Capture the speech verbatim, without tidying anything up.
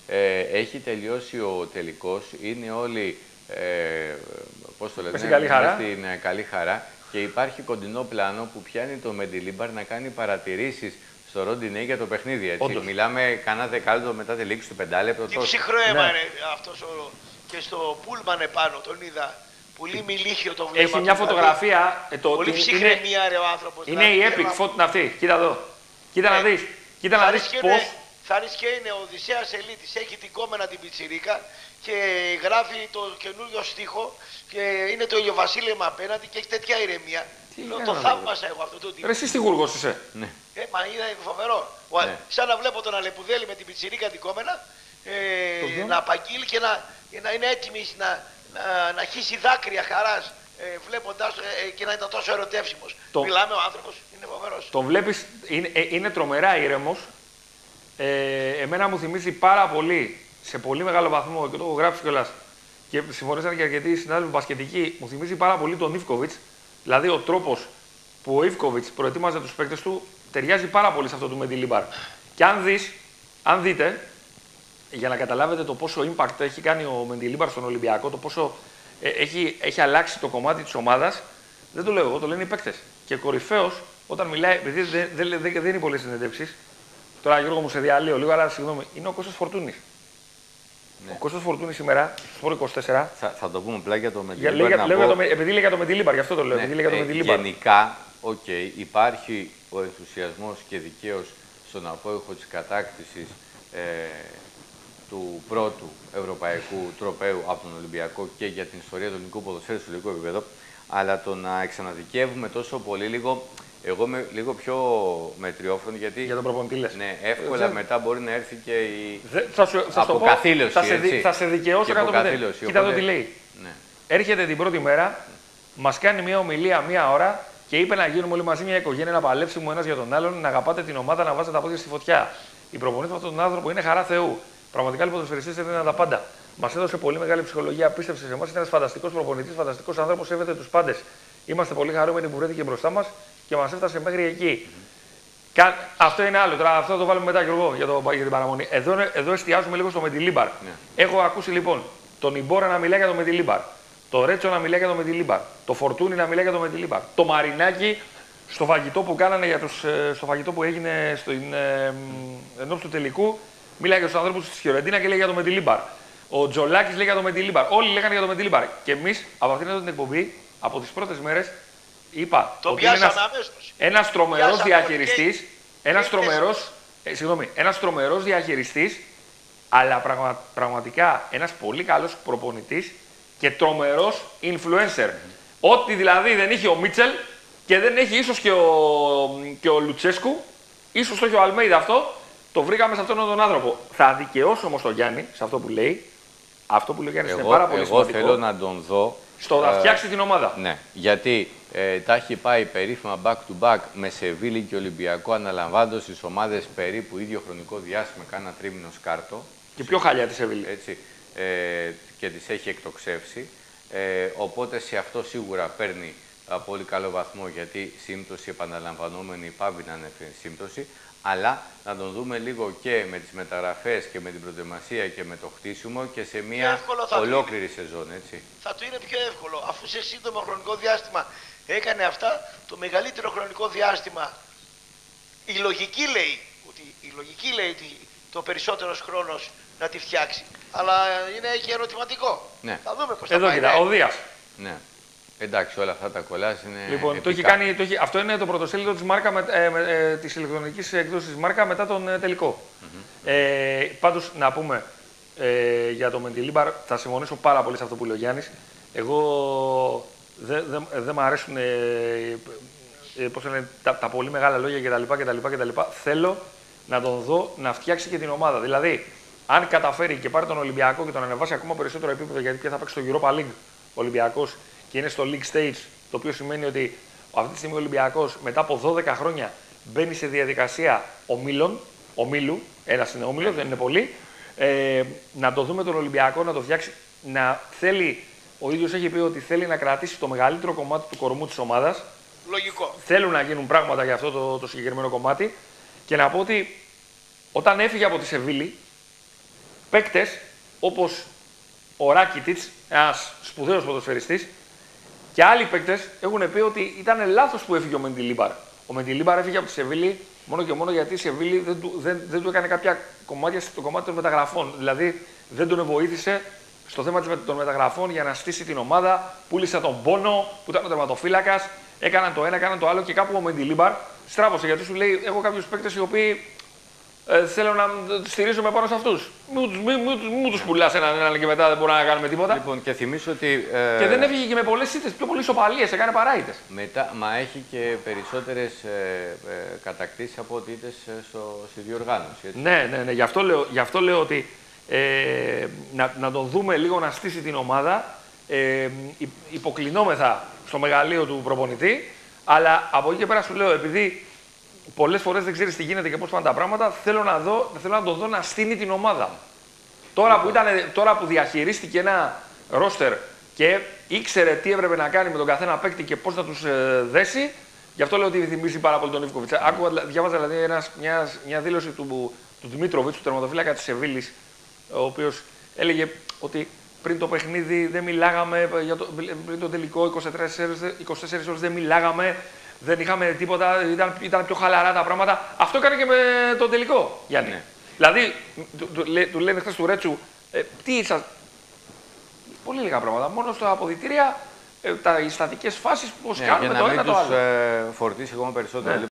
Ε, έχει τελειώσει ο τελικός, είναι όλοι, ε, πώς το λένε, στην καλή χαρά. στην ε, καλή χαρά και υπάρχει κοντινό πλάνο που πιάνει το Μεντιλίμπαρ να κάνει παρατηρήσεις στο Ροντινέι για το παιχνίδι. Έτσι. Όντως. Μιλάμε κανένα δεκάλεπτο μετά τη λήξη του πεντάλεπτο. Τι ψυχρό αίμα Ναι. είναι αυτός ο... και στο πούλμαν επάνω τον είδα. Πολύ μιλίχιο το βλέμμα. Έχει μια του, φωτογραφία. Ε, το, Πολύ είναι, ψυχρεμία ρε ο άνθρωπος. είναι η epic photo αυτή. Κοίτα εδώ. Κοίτα να δεις. Κοίτα να δεις πώς. Θα ρίξει και είναι ο Οδυσσέας Ελίτης, έχει την κόμενα την πιτσιρίκα και γράφει το καινούριο στίχο και είναι το ηλιοβασίλεμα απέναντι και έχει τέτοια ηρεμία. Λέω, το θαύμασα εγώ αυτό το τύπο. Ρε εσύ στιγούργος είσαι. Ναι. Ε, μα είναι φοβερό. Ναι. Σαν να βλέπω τον Αλεπουδέλη με την πιτσιρίκα την κόμενα ε, να απαγγείλει και να, να είναι έτοιμη να, να, να χύσει δάκρυα χαράς ε, βλέποντάς το ε, και να ήταν τόσο ερωτεύσιμος. Το... Μιλάμε ο άνθρωπος, είναι φοβερός. Τον βλέπεις, είναι, ε, είναι τρομερά ήρεμος. Ε, εμένα μου θυμίζει πάρα πολύ, σε πολύ μεγάλο βαθμό, και το έχω γράψει κιόλας και συμφωνήσαν και αρκετοί συνάδελφοι μπασκετικοί, μου θυμίζει πάρα πολύ τον Ιβκοβιτς. Δηλαδή ο τρόπος που ο Ιβκοβιτς προετοίμαζε τους παίκτες του ταιριάζει πάρα πολύ σε αυτό του Μεντιλίμπαρ. Και αν δεις, αν δείτε, για να καταλάβετε το πόσο impact έχει κάνει ο Μεντιλίμπαρ στον Ολυμπιακό, το πόσο ε, έχει, έχει αλλάξει το κομμάτι της ομάδας, δεν το λέω εγώ, το λένε οι παίκτες. Και κορυφαίος, όταν μιλάει, επειδή δεν, δεν, δεν, δεν είναι πολλές συνεντεύξεις, τώρα Γιώργο μου σε διαλύω λίγο, αλλά συγγνώμη, είναι ο Κώστας Φορτούνης. Ναι. Ο Κώστας Φορτούνης σήμερα, στο Σπορ είκοσι τέσσερα. Θα, θα το πούμε πλά για το Για, Μεντιλίμπαρ. λέει, πω... Επειδή λέει για το Μεντιλίμπαρ, γι' αυτό το λέω. Ναι, επειδή λέει για το ε, Μεντιλίμπαρ. γενικά, okay, υπάρχει ο ενθουσιασμός και δικαίως στον απόϊχο της κατάκτησης ε, του πρώτου ευρωπαϊκού τροπαίου από τον Ολυμπιακό και για την ιστορία του ελληνικού ποδοσφαίρου στο ελληνικό επίπεδο. Αλλά το να εξαναδικεύουμε τόσο πολύ λίγο. Εγώ είμαι λίγο πιο μετριόφρονο γιατί. Για τον προπονητή λες. Ναι, εύκολα Δεν... μετά μπορεί να έρθει και η. Δε, θα σου, θα αποκαθήλωση. Θα σε, θα σε δικαιώσω εκατό τοις εκατό. Κοίτα εδώ τι λέει. Ναι. Έρχεται την πρώτη μέρα, μας κάνει μια ομιλία μία ώρα και είπε να γίνουμε όλοι μαζί μια οικογένεια, να παλέψουμε ο ένας για τον άλλον, να αγαπάτε την ομάδα, να βάζετε τα πόδια στη φωτιά. Η προπονήτρια με αυτόν τον άνθρωπο είναι χαρά Θεού. Πραγματικά οι ποδοσφαιριστές έδιναν τα πάντα. Μας έδωσε πολύ μεγάλη ψυχολογία, πίστεψε σε εμάς. Ήταν ένας φανταστικός προπονητής, φανταστικός άνθρωπος, σέβεται τους πάντες. Είμαστε πολύ χαρούμενοι που βρέθηκε μπροστά μας και μας έφτασε μέχρι εκεί. Mm-hmm. Αυτό είναι άλλο. Τώρα αυτό θα το βάλουμε μετά και εγώ για, το, για την παραμονή. Εδώ, εδώ εστιάζουμε λίγο στο Μεντιλίμπαρ. Yeah. Έχω ακούσει λοιπόν τον Ιμπόρα να μιλάει για το Μεντιλίμπαρ. Το Ρέτσο να μιλάει για το Μεντιλίμπαρ. Το Φορτούνι να μιλάει για το Μεντιλίμπαρ. Το Μαρινάκι στο φαγητό που κάνανε για τους, στο φαγητό που έγινε στην, ε, ενώπιση του τελικού. Μιλάει για τους ανθρώπους της Φιωρεντίνα και λέει για το Μεντιλίμπαρ. Ο Τζολάκης λέει για το Μεντιλίμπαρ. Όλοι λέγανε για το Μεντιλίμπαρ. Και εμείς από αυτήν εδώ την εκπομπή, από τις πρώτες μέρες, είπα το ότι είναι ένας, αμέσως. ένας τρομερός διαχειριστής, ένας τρομερός, ε, συγγνώμη, ένας τρομερός διαχειριστής, αλλά πραγμα, πραγματικά ένας πολύ καλός προπονητής και τρομερός influencer. Mm-hmm. Ό,τι δηλαδή δεν είχε ο Μίτσελ και δεν έχει ίσως και ο, και ο Λουτσέσκου, ίσως το έχει ο Αλμέιδα αυτό, το βρήκαμε σε αυτόν τον άνθρωπο. Θα δικαιώσω όμως τον Γιάννη σε αυτό που λέει. Αυτό που λέει ο Γιάννης είναι πάρα πολύ εγώ σημαντικό. Εγώ θέλω να τον δω. Στο να ε, φτιάξει την ομάδα. Ναι, γιατί ε, τα έχει πάει περίφημα back to back με Σεβίλη και Ολυμπιακό, αναλαμβάνοντας τις ομάδες περίπου ίδιο χρονικό διάστημα, κάνα τρίμηνο σκάρτο. Και πιο χαλιά τη Σεβίλη. Έτσι, ε, και τις έχει εκτοξεύσει. Ε, οπότε σε αυτό σίγουρα παίρνει α, πολύ καλό βαθμό, γιατί σύμπτωση επαναλαμβανόμενη πάβει να είναι σύμπτωση. Αλλά να τον δούμε λίγο και με τις μεταγραφές και με την προετοιμασία και με το χτίσιμο και σε μια ολόκληρη σεζόν, έτσι. Θα του είναι πιο εύκολο, αφού σε σύντομο χρονικό διάστημα έκανε αυτά, το μεγαλύτερο χρονικό διάστημα. Η λογική λέει ότι, η λογική λέει ότι το περισσότερος χρόνος να τη φτιάξει. Αλλά είναι και ερωτηματικό. Ναι. Θα δούμε πώς θα Εδώ πάει. κοίτα, ο Δίας. Ναι. Εντάξει, όλα αυτά τα κολλάζ είναι. Λοιπόν, το έχει κάνει, το έχει, αυτό είναι το πρωτοσέλιδο της, Μάρκα, με, ε, με, ε, της ηλεκτρονικής έκδοσης της Μάρκα μετά τον ε, τελικό. Mm-hmm. ε, πάντως, να πούμε ε, για το Μεντιλίμπαρ, θα συμφωνήσω πάρα πολύ σε αυτό που λέει ο Γιάννης. Εγώ δεν δε, δε, δε μου αρέσουν ε, ε, πώς λένε, τα, τα πολύ μεγάλα λόγια κτλ, κτλ, κτλ. Θέλω να τον δω να φτιάξει και την ομάδα. Δηλαδή, αν καταφέρει και πάρει τον Ολυμπιακό και τον ανεβάσει ακόμα περισσότερο επίπεδο, γιατί πια θα παίξει στο Europa League ο Ολυμπιακός και είναι στο League Stage, το οποίο σημαίνει ότι αυτή τη στιγμή ο Ολυμπιακός μετά από δώδεκα χρόνια μπαίνει σε διαδικασία ομίλων, ομίλου, ένας είναι όμιλος, δεν είναι πολύ, ε, να το δούμε τον Ολυμπιακό, να το φτιάξει, να θέλει, ο ίδιος έχει πει ότι θέλει να κρατήσει το μεγαλύτερο κομμάτι του κορμού της ομάδας. Λογικό. Θέλουν να γίνουν πράγματα για αυτό το, το συγκεκριμένο κομμάτι και να πω ότι όταν έφυγε από τη Σεβίλη, παίκτες όπως ο Ράκιτιτς, ένας σπουδαίος ποδοσφαιριστής, και άλλοι παίκτες έχουν πει ότι ήταν λάθος που έφυγε ο Μεντιλίμπαρ. Ο Μεντιλίμπαρ έφυγε από τη Σεβίλη μόνο και μόνο γιατί η Σεβίλη δεν του, δεν, δεν του έκανε κάποια κομμάτια στο κομμάτι των μεταγραφών. Δηλαδή δεν τον βοήθησε στο θέμα των μεταγραφών για να στήσει την ομάδα. Πούλησε τον Πόνο που ήταν ο τερματοφύλακας. Έκαναν το ένα, έκαναν το άλλο και κάπου ο Μεντιλίμπαρ στράβωσε γιατί σου λέει: έχω κάποιους παίκτες οι οποίοι ε, θέλω να στηρίζομαι πάνω σε αυτούς. Μην τους, μη, μη, μη τους πουλάς έναν, έναν και μετά δεν μπορούμε να κάνουμε τίποτα. Λοιπόν, και θυμίσω ότι. Ε... Και δεν έφυγε και με πολλές ήττες, πιο πολλές ισοπαλίες, έκανε παράητες. Μετά, μα έχει και περισσότερες ε, ε, κατακτήσεις από ότι ήττες στο, στη διοργάνωση. Έτσι. Ναι, ναι, ναι. Γι' αυτό λέω, γι' αυτό λέω ότι ε, να, να τον δούμε λίγο να στήσει την ομάδα. Ε, υποκλεινόμεθα στο μεγαλείο του προπονητή, αλλά από εκεί και πέρα σου λέω, επειδή πολλές φορές δεν ξέρεις τι γίνεται και πώς πάνε τα πράγματα, θέλω να, δω, θέλω να τον δω να στείνει την ομάδα. Τώρα που, ήταν, τώρα που διαχειρίστηκε ένα ρόστερ και ήξερε τι έπρεπε να κάνει με τον καθένα παίκτη και πώς να τους ε, δέσει, γι' αυτό λέω ότι θυμίζει πάρα πολύ τον Ιβκοβιτς. Διάβαζα δηλαδή ένας, μια, μια δήλωση του, του Δημήτροβιτς, του τερματοφύλακα της Σεβίλης, ο οποίος έλεγε ότι πριν το παιχνίδι δεν μιλάγαμε, για το, πριν το τελικό είκοσι τέσσερις ώρες δεν μιλάγαμε, δεν είχαμε τίποτα, ήταν, ήταν πιο χαλαρά τα πράγματα. Αυτό έκανε και με το τελικό, Γιάννη. Ναι. Δηλαδή, του, του, του λένε χθες του Ρέτσου, ε, τι ήσασταν. Πολύ λίγα πράγματα. Μόνο στα αποδυτήρια, ε, τα, οι στατικές φάσεις, πώς ναι, κάνουμε το ένα το άλλο. Για να μην τους ε, φορτίσει ακόμα περισσότερο. Ναι.